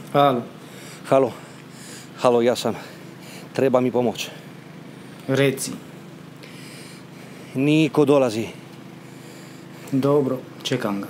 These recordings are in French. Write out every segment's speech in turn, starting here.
Halo. Halo, halo, ja sam. Treba mi pomoć. Reci. Niko dolazi. Dobro, čekam ga.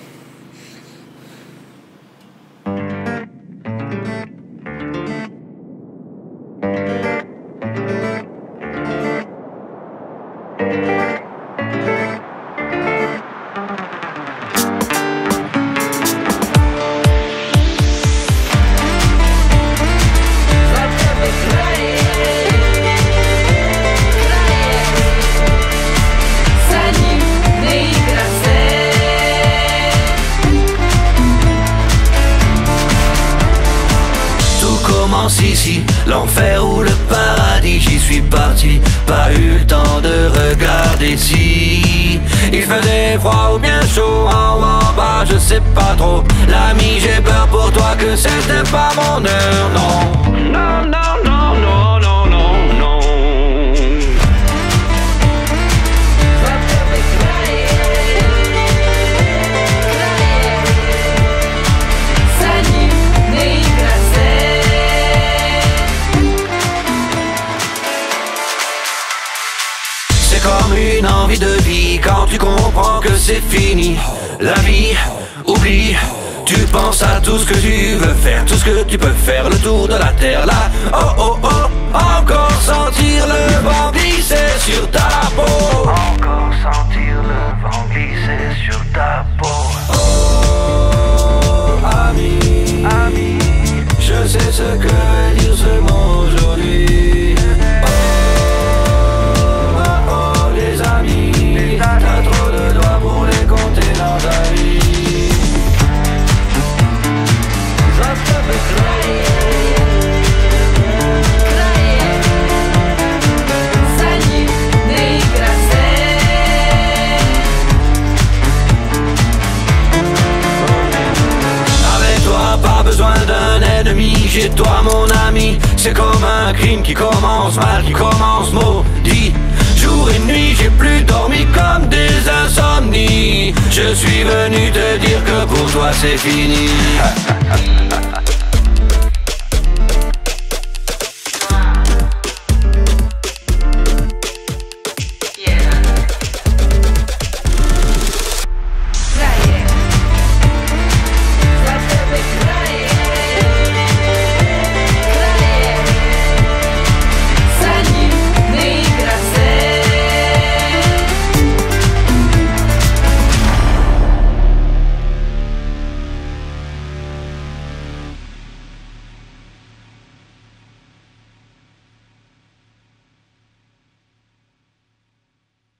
Ici, l'enfer ou le paradis, j'y suis parti, pas eu le temps de regarder si il faisait froid ou bien chaud, en haut, en bas, je sais pas trop. L'ami, j'ai peur pour toi que c'était pas mon heure, non. Non, non, non, non, non, non, non. C'est comme une envie de vie quand tu comprends que c'est fini. La vie, oublie, tu penses à tout ce que tu veux faire, tout ce que tu peux faire, le tour de la terre là. Oh oh oh, encore sentir le vent glisser sur ta peau. Encore sentir le vent glisser sur ta peau. Oh, ami, ami, je sais ce que veut dire ce mot aujourd'hui. T'as trop de doigts pour les compter dans ta vie. Ça te fait craquer. Salut, avec toi, pas besoin d'un ennemi. J'ai toi mon ami. C'est comme un crime qui commence mal, qui commence maudit. Jour et nuit, j'ai plus dormi comme des insomnies. Je suis venu te dire que pour toi c'est fini.